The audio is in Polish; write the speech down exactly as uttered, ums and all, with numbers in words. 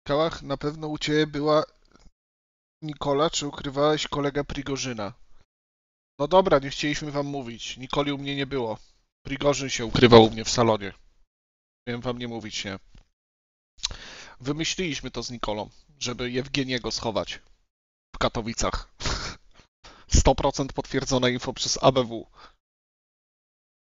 skałach na pewno u ciebie była Nikola, czy ukrywałeś kolegę Prigorzyna? No dobra, nie chcieliśmy wam mówić. Nikoli u mnie nie było. Prigorzyn się ukrywał u mnie w salonie. Miałem wam nie mówić, nie. Wymyśliliśmy to z Nikolą, żeby Jewgeniego schować w Katowicach. sto procent potwierdzone info przez A B W.